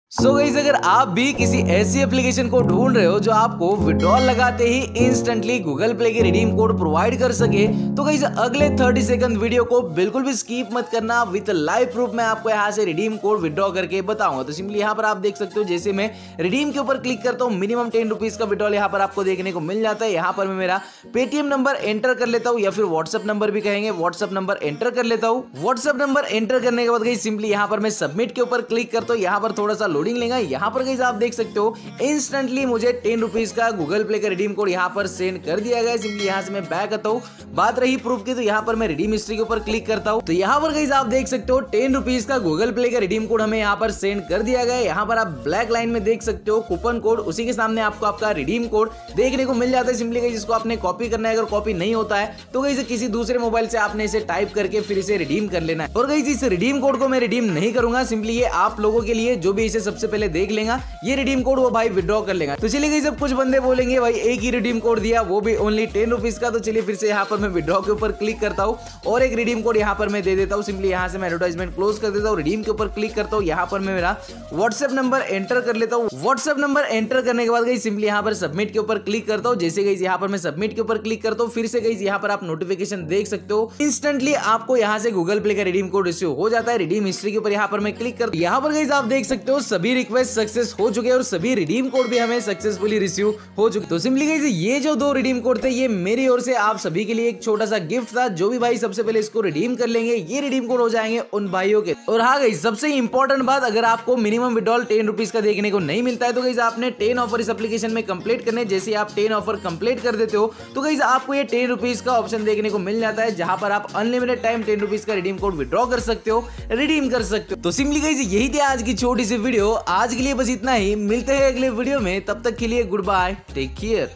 So guys, अगर आप भी किसी ऐसी एप्लीकेशन को ढूंढ रहे हो जो आपको विड्रॉल लगाते ही इंस्टेंटली गूगल प्ले के रिडीम कोड प्रोवाइड कर सके, तो गाइस अगले 30 सेकंड वीडियो को बिल्कुल भी स्किप मत करना। विद लाइव प्रूफ मैं आपको यहाँ से रिडीम कोड विड्रॉ करके बताऊंगा। तो सिंपली यहाँ पर आप देख सकते हो, जैसे मैं रिडीम के ऊपर क्लिक करता हूँ, मिनिमम 10 रुपीज का विड्रॉल यहाँ पर आपको देखने को मिल जाता है। यहाँ पर मैं मेरा पेटीएम नंबर एंटर कर लेता हूँ, या फिर व्हाट्सएप नंबर भी कहेंगे, व्हाट्सएप नंबर एंटर कर लेता हूँ। व्हाट्सएप नंबर एंटर करने के बाद गाइस सिंपली यहाँ पर मैं सबमिट के ऊपर क्लिक करता हूँ। यहाँ पर थोड़ा सा लोडिंग लेगा। यहाँ पर गाइस आप देख सकते हो, इंस्टेंटली मुझे 10 रुपीज का गूगल प्ले का रिडीम कोड यहाँ पर सेंड कर दिया गया है। सिंपली यहाँ से मैं बैक आता हूँ। बात रही प्रूफ की, तो यहाँ पर मैं रिडीम हिस्ट्री के ऊपर क्लिक करता हूँ। तो यहाँ पर गाइस आप देख सकते हो, 10 रुपीज का गूगल प्ले का रिडीम कोड हमें यहाँ पर सेंड कर दिया गया है। यहाँ पर आप ब्लैक लाइन में देख सकते हो कूपन कोड, उसी के सामने आपको आपका रिडीम कोड देखने को मिल जाता है। सिंपली गाइस इसको आपने कॉपी करना है। अगर कॉपी नहीं होता है तो गाइस किसी दूसरे मोबाइल से आपने इसे टाइप करके फिर इसे रिडीम कर लेना है। और गाइस इस रिडीम कोड को मैं रिडीम नहीं करूंगा, सिंपली ये आप लोगों के लिए जो भी इसे सबसे पहले देख लेगा ये रिडीम कोड वो भाई विड्रॉ कर लेगा। तो चलिए गाइस, अब कुछ बंदे बोलेंगे भाई एक ही रिडीम कोड दिया, वो भी ओनली 10 रुपीज का। तो चलिए फिर से यहाँ पर मैं विड्रॉ के ऊपर क्लिक करता हूँ और एक रिडीम कोड यहाँ पर मैं दे देता हूँ। सिंपली यहाँ से मैं एडवर्टाइजमेंट क्लोज कर देता हूँ, रिडीम के ऊपर क्लिक करता हूँ। यहाँ पर मैं मेरा व्हाट्सएप नंबर एंटर कर लेता हूँ। व्हाट्सएप नंबर एंटर करने के बाद गाइस सिंपली यहाँ पर सबमिट के ऊपर क्लिक करता हूँ। जैसे गाइस यहाँ पर मैं सबमिट के ऊपर क्लिक करता हूँ, फिर से गाइस यहाँ पर आप नोटिफिकेशन देख सकते हो, इंस्टेंटली आपको यहाँ से गूगल प्ले का रिडीम कोड रिसीव हो जाता है। रिडीम हिस्ट्री के ऊपर यहाँ पर मैं क्लिक कर, यहाँ पर गाइस आप देख सकते हो सभी रिक्वेस्ट सक्सेस हो चुके हैं और सभी रिडीम कोड भी हमें सक्सेसफुली रिसीव हो चुके। तो सिंपली गाइस ये जो 2 रिडीम कोड थे ये मेरी ओर से आप सभी के लिए एक छोटा सा गिफ्ट था। जो भी भाई सबसे पहले इसको रिडीम कर लेंगे ये रिडीम कोड हो जाएंगे उन भाइयों के। और हाँ गाइस, सबसे इंपॉर्टेंट बात, अगर आपको मिनिमम विड्रॉल 10 रुपीज का देखने को नहीं मिलता है तो गाइस आपने 10 ऑफर इस एप्लीकेशन में कंप्लीट करने। जैसे आप 10 ऑफर कंप्लीट कर देते हो तो गाइस आपको ये 10 रुपीज का ऑप्शन देखने को मिल जाता है, जहां पर आप अनलिमिटेड टाइम 10 रुपीज का रिडीम कोड विड्रॉ कर सकते हो, रिडीम कर सकते हो। तो सिंपली गाइस यही थी आज की छोटी सी वीडियो। आज के लिए बस इतना ही, मिलते हैं अगले वीडियो में, तब तक के लिए गुड बाय, टेक केयर।